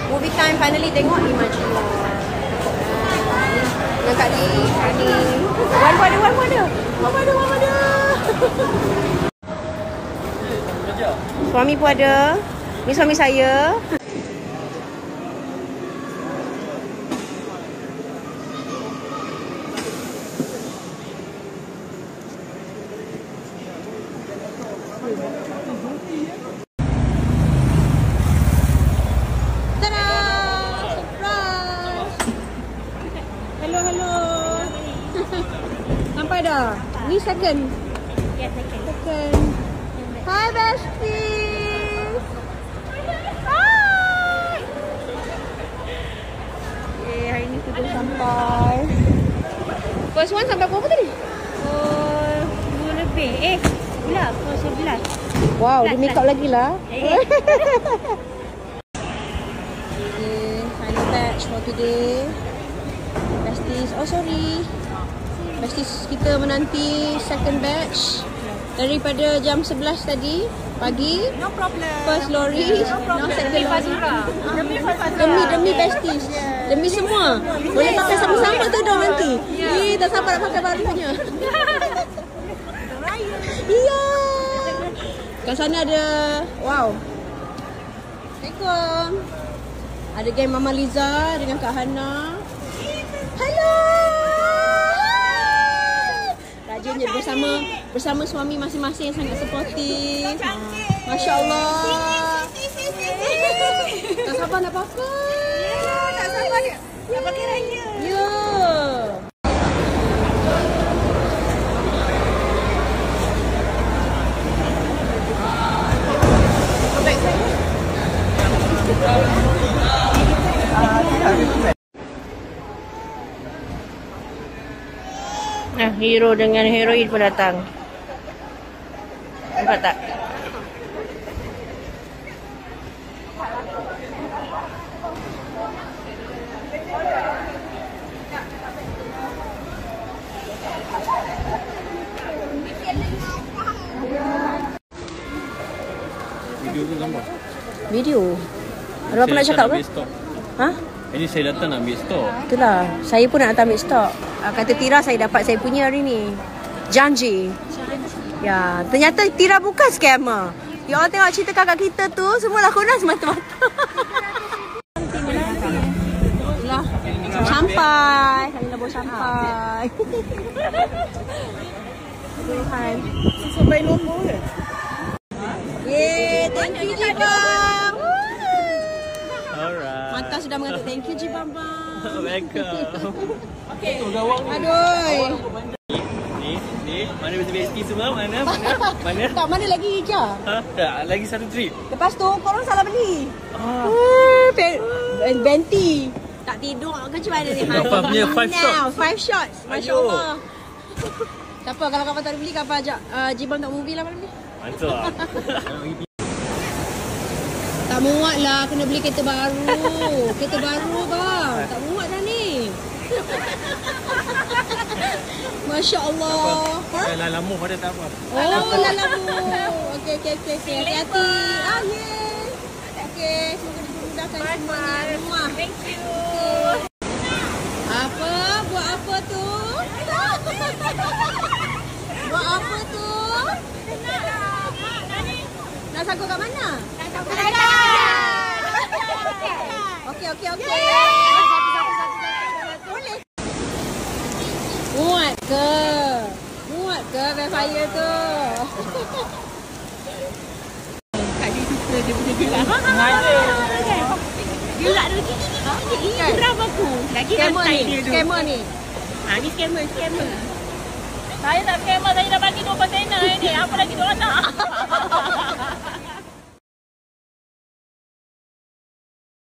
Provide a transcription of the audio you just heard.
Movie time finally tengok Imaji. Dengan Kak Li, ni. Wan pun ada. Suami pun ada. Ni suami saya. Hello. Sampai dah. Ni second. Ya, second. Hi besties. Hi. Hari ni kita sampai. First one sampai berapa tadi? 2 lebih. Pula 11. Wow, dia make up lagi lah. Final batch for today. Besties, Besties kita menanti second batch daripada jam 11 tadi pagi. No problem. First lorry, now second lorry. Demi besties. Demi semua. Boleh pakai sama-sama tu dong nanti. Tak sabar nak pakai barunya. Iya. Kat sana ada, wow. Assalamualaikum. Ada geng Mama Liza dengan Kak Hana. Hello. Rajinnya bersama suami masing-masing yang sangat supportive. Masya Allah. Tak sabar nak pakai. Tak sabar nak pakai raya. Ya. Hero dengan heroin pun datang. Nampak tak? Video tu gambar. Video? Ada apa nak cakap ke? Ha? Ini saya datang nak ambil stok. Itulah, saya pun nak datang ambil stok. Kata Tira saya dapat saya punya hari ni. Janji. Ya, ternyata Tira bukan scammer. Ya Allah, tengok cerita kakak kita tu semua lakonan semata-mata. Itulah. Sampai. Kami dah bawa sampai. Tuhan. Sampai nombor ke? Yeay, thank you Jibam. Alright. Mata sudah mengatakan thank you Jibam. Welcome. Okey. Aduh. Ni. Mana bestie semua? Mana? Tak, mana lagi Ija? Tak, lagi satu trip. Lepas tu korang salah beli. Venti. Tak tidur ke macam mana ni? Kafan punya 5 shots. 5 shots. Masya Allah. Tak apa, kalau Kafan tak boleh, Kafan ajak Jibam tak movie lah malam ni. Mantap. Tak muat lah, kena beli kereta baru. Kereta baru bang. Tak muat dah ni. Masya Allah. Dah lama pada tak apa. Oh, lalamu. Okey. Hati-hati. Okey, semoga dimudahkan semuanya. Rumah. Thank you. Apa? Buat apa tu? Buat apa tu? Nak sangkut kat mana? Okey. Boleh. Muat ke vampire tu? Tadi suka dia punya gelang. Gelang dia gigi. Ini geram aku. Lagi rantai dia tu. Scammer ni. Ni scammer. Saya tak scammer. Saya dah bagi 2 kontainer ni. Apa lagi diorang nak?